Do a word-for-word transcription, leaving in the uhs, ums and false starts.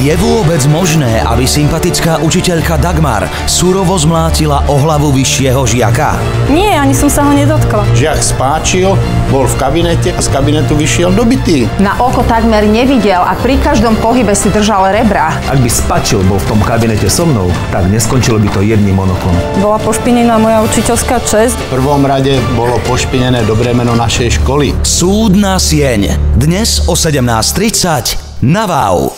Je vôbec možné, aby sympatická učiteľka Dagmar surovo zmlátila o hlavu vyššieho žiaka? Nie, ani som sa ho nedotkla. Žiak spáčil, bol v kabinete a z kabinetu vyšiel dobitý. Na oko takmer nevidel a pri každom pohybe si držal rebra. Ak by Spačil bol v tom kabinete so mnou, tak neskončilo by to jedným monokom. Bola pošpinená moja učiteľská česť. V prvom rade bolo pošpinené dobré meno našej školy. Súdna sieň. Dnes o sedemnásť tridsať na Vau.